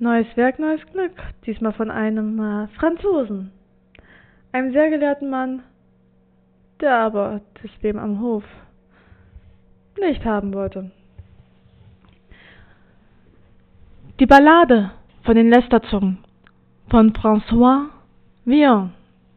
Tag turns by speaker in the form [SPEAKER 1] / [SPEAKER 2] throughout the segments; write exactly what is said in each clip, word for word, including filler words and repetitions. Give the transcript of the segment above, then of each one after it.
[SPEAKER 1] Neues Werk, neues Glück. Diesmal von einem äh, Franzosen. Einem sehr gelehrten Mann, der aber das Leben am Hof nicht haben wollte. Die Ballade von den Lästerzungen von François Villon.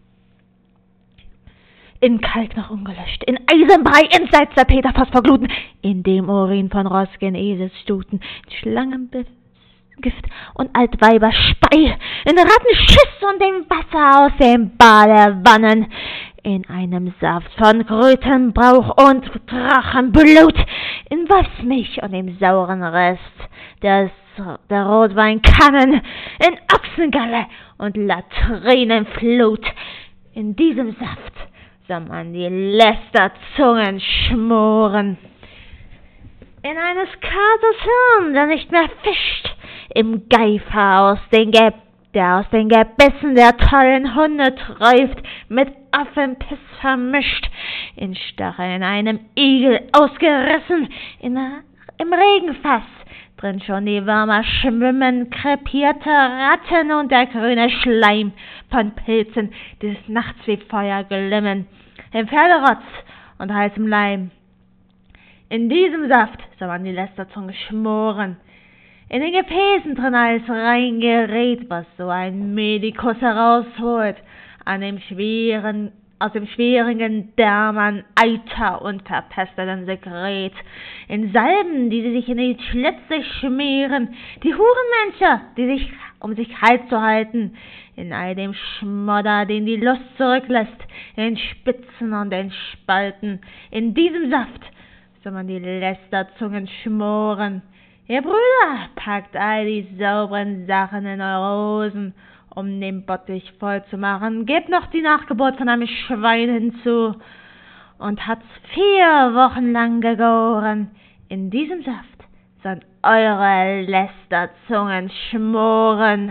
[SPEAKER 1] In Kalk noch ungelöscht, in Eisenbrei, in Salz der Peter fast vergluten, in dem Urin von Rosgen Eselsstuten, in Schlangengift und Altweiberspei, in Rattenschiss und dem Wasser aus den Badewannen, in einem Saft von Krötenbrauch und Drachenblut, in Wolfsmilch und dem sauren Rest des, der Rotweinkannen, in Ochsengalle und Latrinenflut. In diesem Saft soll man die Lästerzungen schmoren. In eines Katers Hirn, der nicht mehr fischt, im Geifer aus den Ge der aus den Gebissen der tollen Hunde träuft, mit Affenpiss vermischt, in Stacheln einem Igel ausgerissen, in, im Regenfass drin schon die Würmer schwimmen, krepierte Ratten und der grüne Schleim von Pilzen, die des Nachts wie Feuer glimmen, im Pferderotz und heißem Leim. In diesem Saft soll man die Lästerzunge schmoren, in den Gefäßen drin alles reingerät, was so ein Medikus herausholt, an dem schweren, aus dem schwierigen Därmern Eiter und verpesteten Sekret, in Salben, die sie sich in die Schlitze schmieren, die Hurenmenscher, die sich, um sich kalt zu halten, in all dem Schmodder, den die Lust zurücklässt, in den Spitzen und den Spalten, in diesem Saft soll man die Lästerzungen schmoren. Ihr Brüder, packt all die sauberen Sachen in eure Hosen, um den Bottich voll zu machen. Gebt noch die Nachgeburt von einem Schwein hinzu und hat's vier Wochen lang gegoren. In diesem Saft sollen eure Lästerzungen schmoren.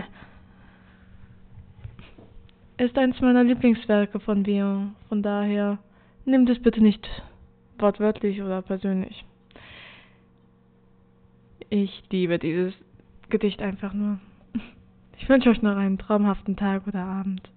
[SPEAKER 1] Ist eins meiner Lieblingswerke von Villon. Von daher, nehmt es bitte nicht wortwörtlich oder persönlich. Ich liebe dieses Gedicht einfach nur. Ich wünsche euch noch einen traumhaften Tag oder Abend.